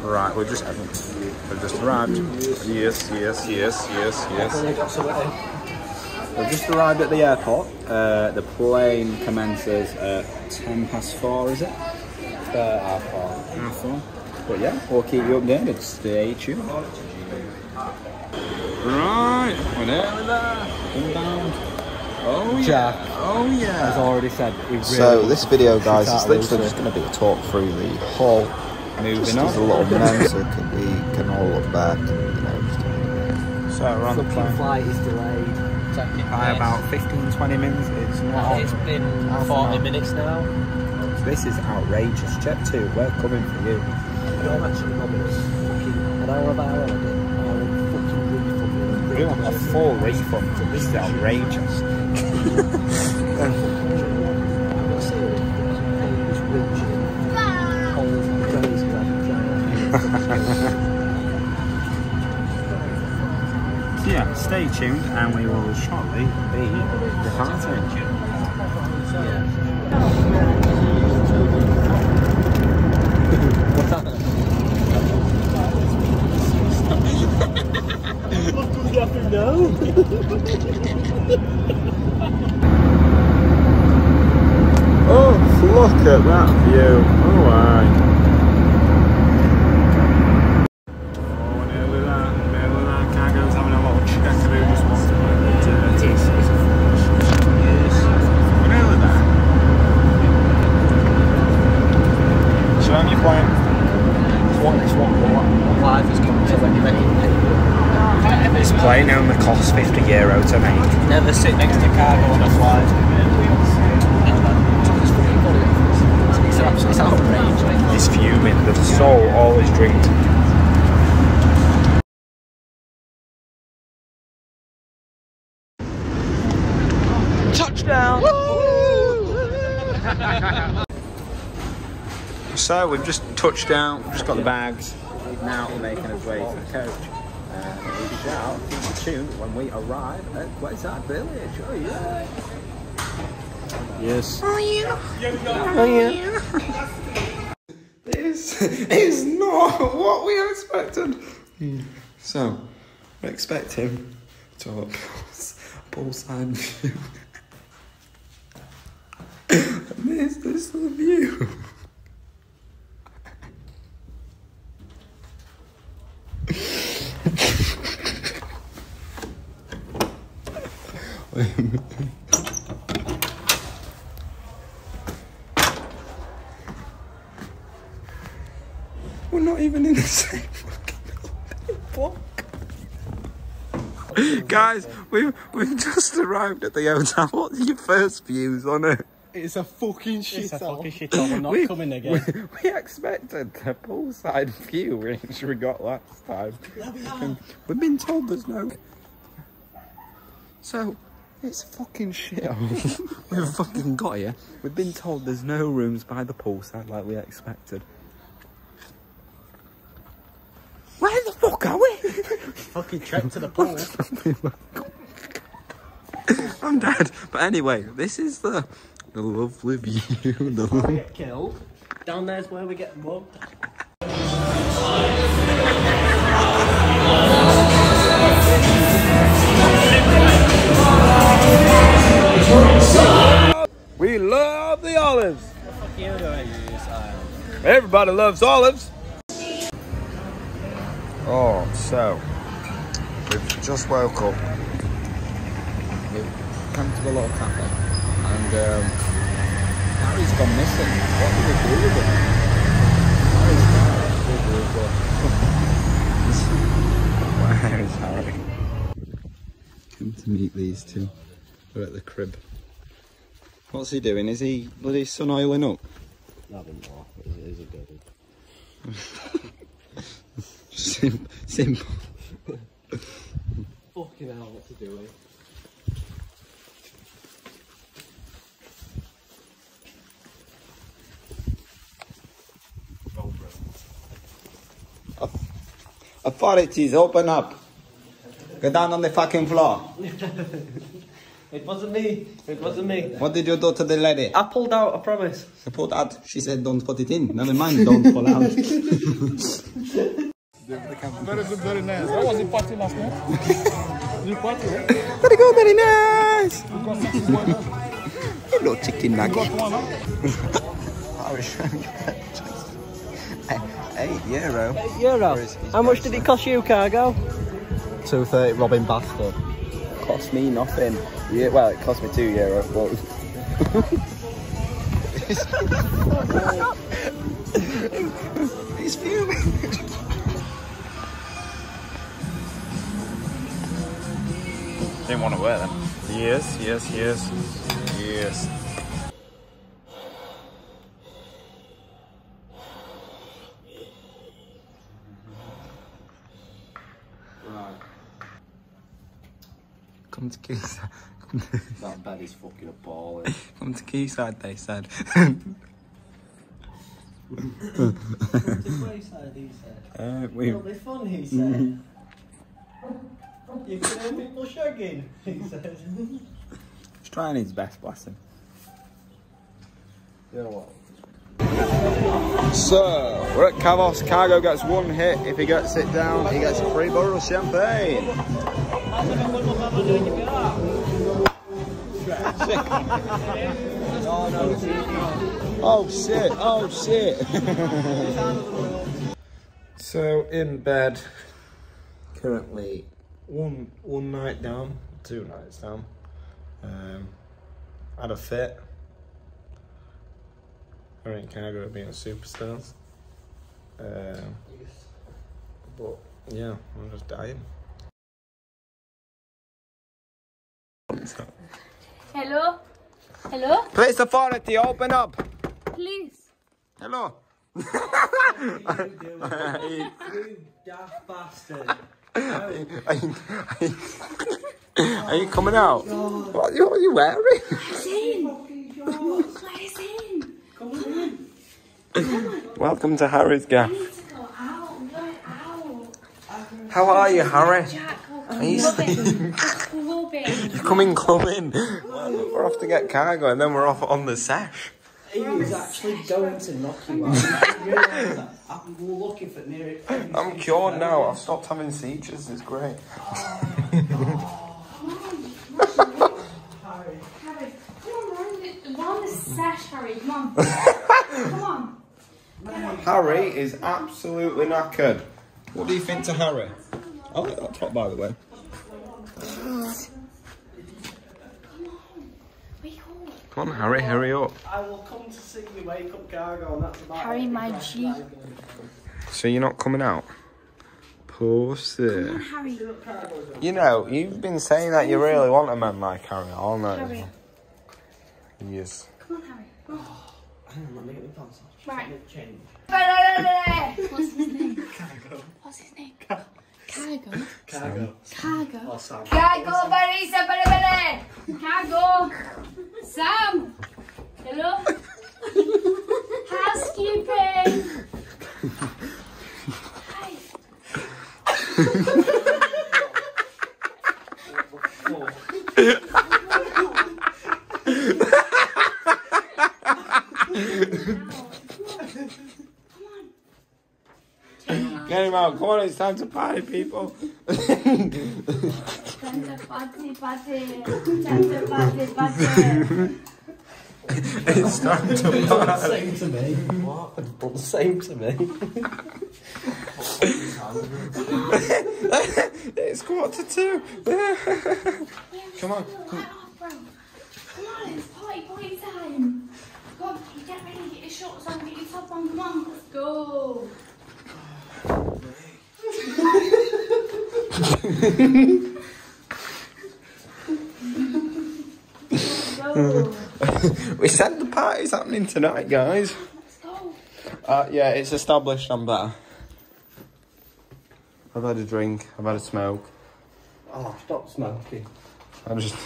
Right, we've just arrived. Yes. We've just arrived at the airport. The plane commences at 4:10, is it? 4:30. But yeah, we'll keep you updated. Stay tuned. Right, we're nearly there. Inbound. Oh yeah. Jack, oh yeah. as already said, really so this video, guys, is literally just going to be a talk through the whole. Moving on. Just a little note so we can all look back. So we're on the plane. flight is delayed. By about 15-20 minutes. It's not. It's been 40 minutes now. This is outrageous. Check 2. We're coming for you. You're actually robbing us fucking an hour of our holiday. We want a full refund. This is outrageous. Yeah, stay tuned and we will shortly be departing. Oh, look at that view. Oh, aye. This plane only costs €50 to make. Never sit next to cargo on a flight. It's outrageous. He's fuming. The soul always drinks. Touchdown! So we've just touched down. We've just got the bags. Now we're making our way to the coach. We shall keep tuned when we arrive at Quayside Village. Oh yeah! Yes. Oh yeah! Oh yeah! This is not what we expected. So we expect him to have a poolside view. And this is the view. We're not even in the same fucking block. Guys, we've just arrived at the hotel. What's your first views on it? It's a fucking shithole. We're not coming again. We expected the poolside view which we got last time. We've been told there's no. So it's fucking shit. We've fucking got here. We've been told there's no rooms by the poolside like we expected. Where the fuck are we? Fucking trek to the pool. I'm dead. But anyway, this is the lovely view. Before we get killed, down there's where we get mugged. We love the olives. Everybody loves olives. Oh, so we've just woke up. We've come to the little cafe, and Harry's gone missing. What do we do with him? Where is Harry? Come to meet these two. They're at the crib. What's he doing? Is he bloody sun oiling up? Nothing more. It is a good Simple. Fucking hell, what's he doing? Authorities, open up. Go down on the fucking floor. It wasn't me. It wasn't me. What did you do to the lady? I pulled out, I promise. I pulled out. She said don't put it in. Never mind, don't pull out. Very nice. I was in party last night. You party, right? Very good, very nice. Hello, chicken nugget. €8. €8? How much did it cost you, Cargo? £2.30 Robin Bastard. Cost me nothing. Yeah, well, it cost me €2, but... He's fuming. Didn't want to wear them. Yes. Come to Quayside. That bed is fucking appalling. Come to Quayside, they said. Come to Quayside, he said. It'll be fun, he said. You can hear people shagging, he said. He's trying his best, bless him. You know what? So, we're at Kavos. Cargo gets one hit. If he gets it down, he gets a free bottle of champagne. Oh shit. So, in bed. Currently, one night down, 2 nights down. Had a fit. Erin Cargo being superstars. But yeah, I'm just dying. Hello? Hello? Place authority, open up! Please. Hello! You daft bastard. Are you coming out? What are you wearing? Let us in. Come on. Welcome to Harry's gaff. I need to go out. I'm going out. How are you, Harry? Jack, Are you clubbing. You're coming clubbing. We're off to get Cargo and then we're off on the sesh. He was actually going to knock you out. You realise that? I'm looking for near it. I'm cured now. I've stopped having seizures. It's great. Harry, come on the sesh, Harry. Come on. Come on. Harry is absolutely knackered. What do you think to Harry? I like that top, by the way. Come on, Harry, hurry up. I will come to see you wake up, Cargo, and that's about Harry, my G. So you're not coming out? Pussy. Come on, Harry. You know, you've been saying that you really want a man like Harry all night. Harry. Yes. Come on, Harry. Come on. Hang on, let me get my pants off. Right. Change. What's his name? Cargo. What's his name? Cargo. Cargo. Cargo. Oh, Sam. Cargo, Barisa, bere. Cargo. Sam. Hello. Housekeeping. Hi. Get him out. Come on, it's time to party, people. Time to party, party. Time to party, party. It's time to party. Same to me. What? Same to me. It's 1:45. Come on. Come on, it's party time. Come on, get ready, get your shorts on, get your top on, come on, let's go. We said the party's happening tonight, guys. Let's go. Yeah, it's established I'm better. I've had a drink, I've had a smoke. Oh, stop smoking. I'm just...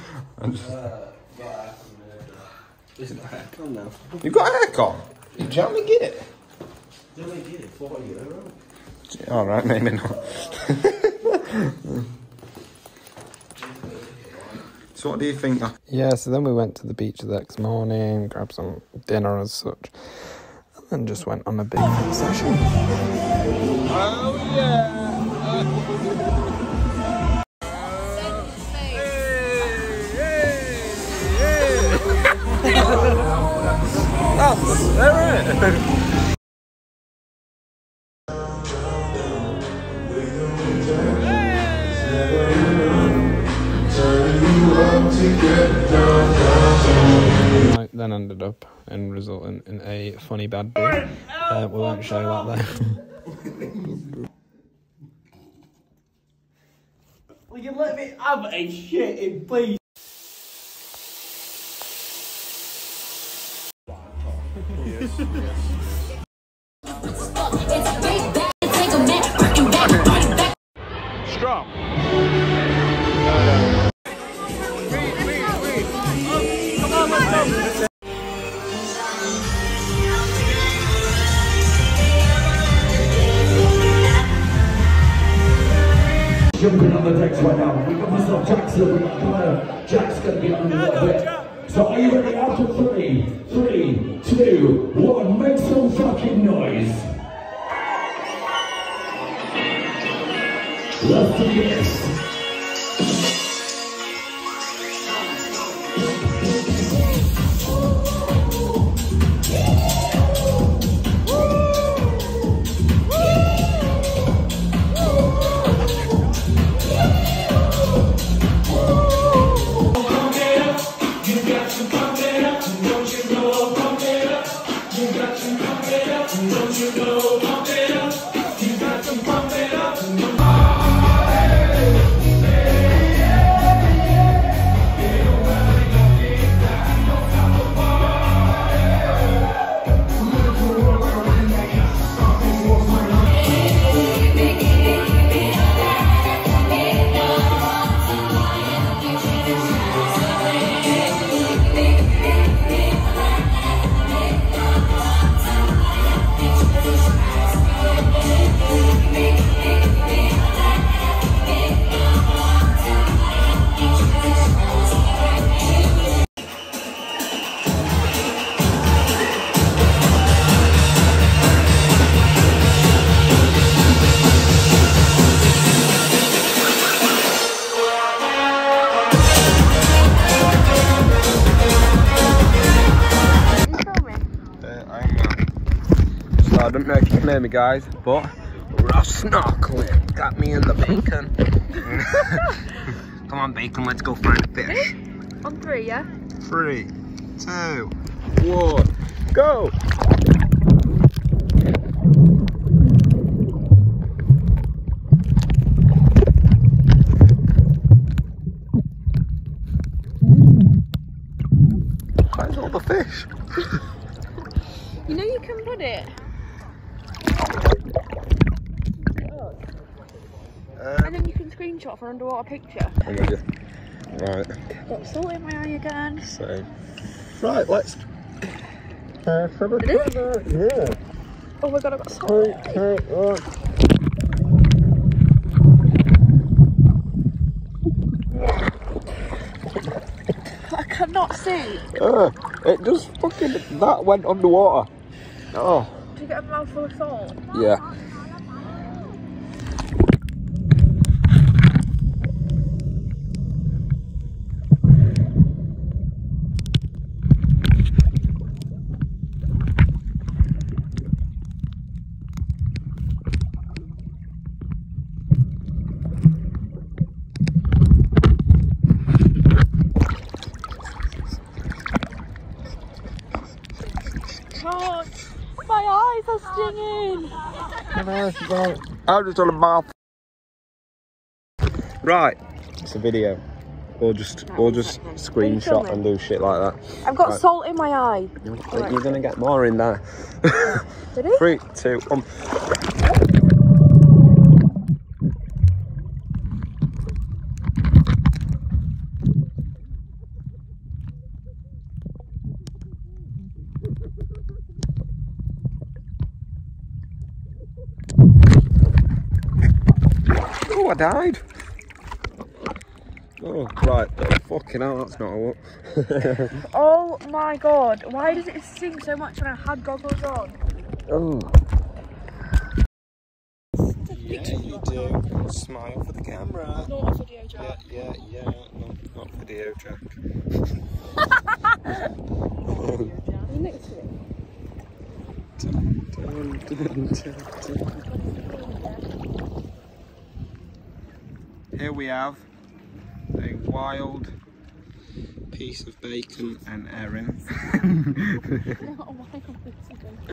Isn't a haircut now? You got a haircut? Did you only get it? You only get it €40. Alright, maybe not. So what do you think? Yeah, so then we went to the beach the next morning, grabbed some dinner as such, and then just went on a bathing session. Oh yeah! That's Erin! I then ended up and resulting in a funny bad day. We won't show that there. Will you let me have a shitting, please? Strong. Jumping on the decks right now. We got myself Jackson. Jack's gonna be on a little bit. So are you ready? After 3, 2, 1, make some fucking noise. Let's do this. So I don't know if you can hear me, guys, but we're off snorkeling. Got me in the bacon. Come on, bacon, let's go find a fish. On 3, yeah? 3, 2, 1, go! Where's all the fish? You know you can put it. And then you can screenshot for an underwater picture. I'm with you. Right. Got salt in my eye again. So, right, let's. Did it? Yeah. Oh my god, I got salt. I cannot see. It just fucking. That went underwater. Oh. Did you get a mouthful of salt? Yeah. Oh, my eyes are stinging. I'm just on a mouth. Right, it's a video. Or just screenshot and do shit like that. I've got Right. salt in my eye. You're gonna get more in there. Did it? 3, 2, 1. Oh, I died. Oh, right. Fucking hell, that's not a whoop. Oh my god, why does it sting so much when I had goggles on? Oh. Yeah, you do. Smile for the camera. Not a video, Jack. Yeah. Not video, Jack. Next to it. Here we have a wild piece of bacon and Erin. Not a wild piece of bacon.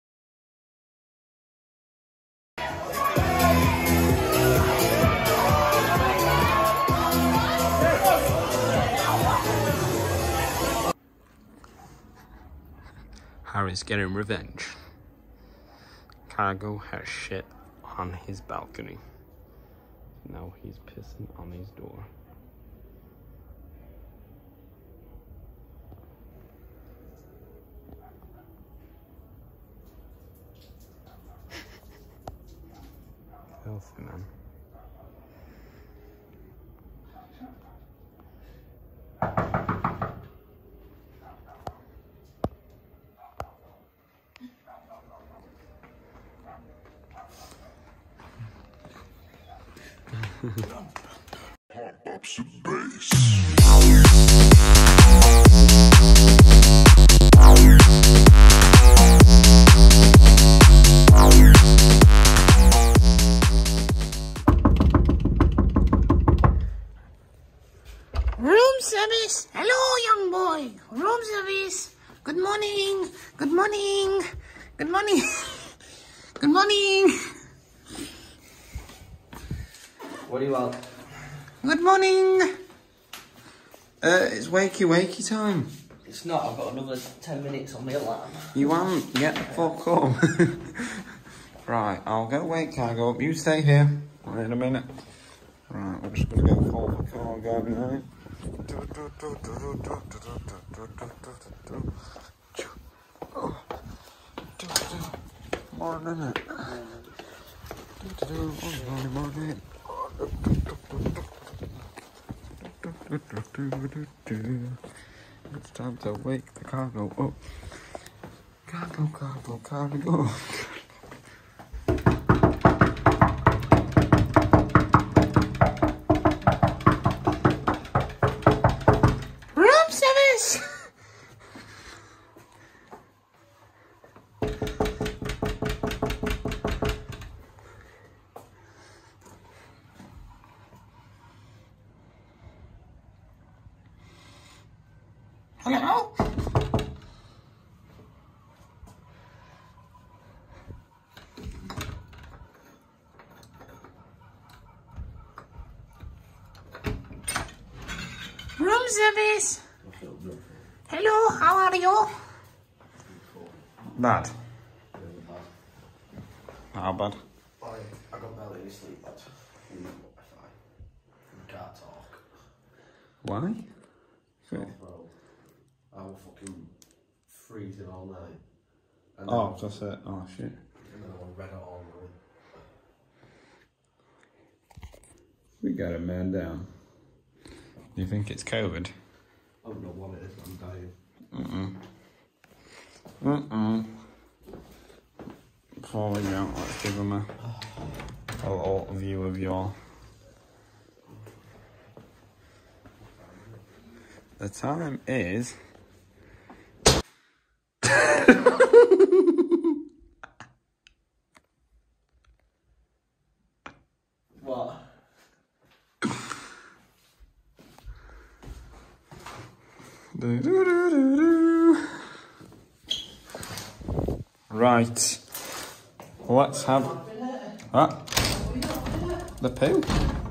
Harry's getting revenge. Cargo has shit on his balcony. Now he's pissing on his door. Filthy, man. Ups and bass. Room service. Hello, young boy. Room service. Good morning. Good morning. Good morning. Good morning. What do you want? Good morning. It's wakey time. It's not, I've got another 10 minutes on my alarm. You haven't. Get the fuck up. Right, I'll go wake Cargo up. You stay here. Wait a minute. Right, we're just gonna go call for Cargo now. Morning. Morning. It's time to wake the cargo up. Cargo. Room service. Hello? Room service. Hello, how are you? Bad. How bad? I got barely any sleep, but I can't talk. Why? Bro, I was fucking freezing all night. And Oh, that's it. Oh shit. And then I read it all night. We got a man down. Do you think it's COVID? I don't know what it is, but I'm dying. Before we go, let's give them a little view of your. The time is. What? Right. Let's have. What? The poo?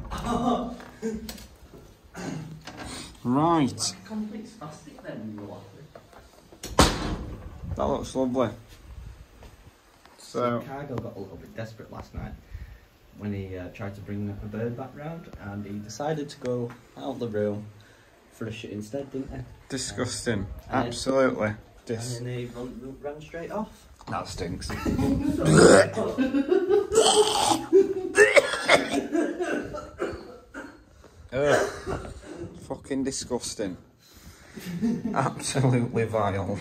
Right. Complete spastic then, you laughing. That looks lovely. So. Cargo got a little bit desperate last night when he tried to bring the bird back round, and he decided to go out of the room for a shit instead, didn't he? Disgusting. Absolutely. And then he ran straight off. That stinks. fucking disgusting. Absolutely vile.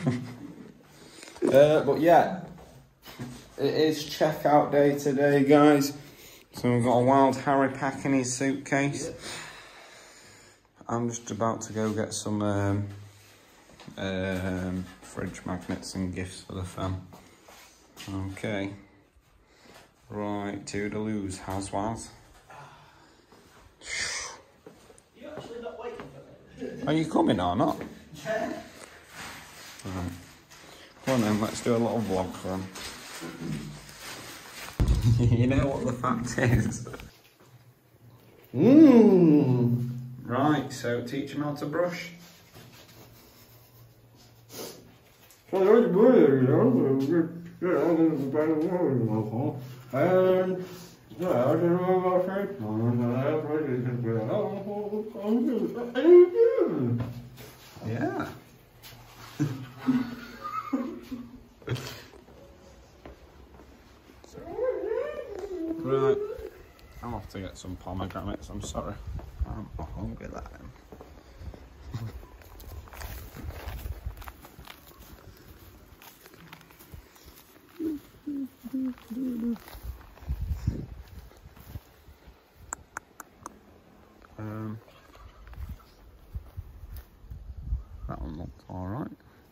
But yeah, it is checkout day today, guys. So we've got a Wild Harry pack in his suitcase. I'm just about to go get some fridge magnets and gifts for the fam. Okay. Right, toodaloos, Haswaz. You're actually not waiting for me. Are you coming or not? Yeah. Right. Come on then, let's do a little vlog for him. You know what the fact is? Right, so teach him how to brush. Yeah. Right, I'll have to get some pomegranates, I'm sorry. I'm hungry that am. That one looks alright.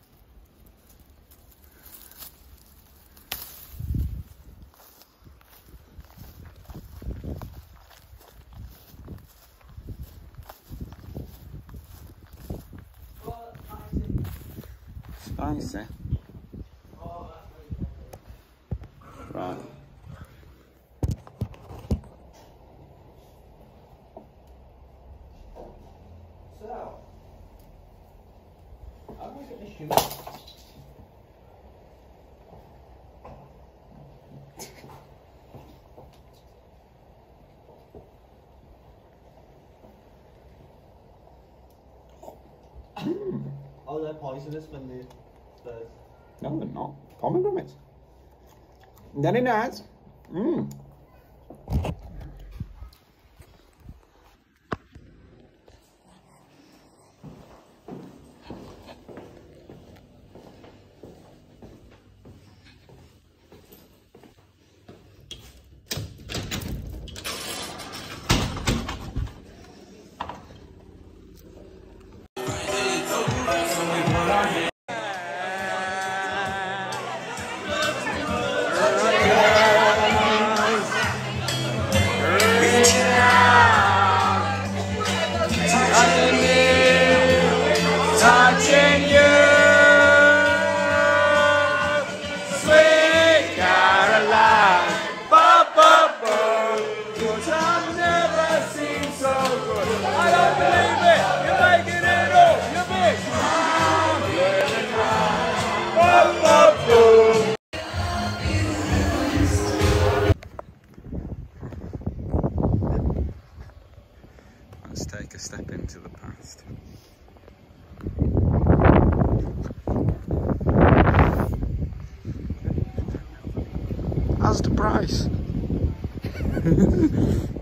Spicy. Right. So, I'm going to get this shoe. Oh, they're poisonous when they first. No, they're not. Pomegranates. Very nice. Let's take a step into the past. How's the price?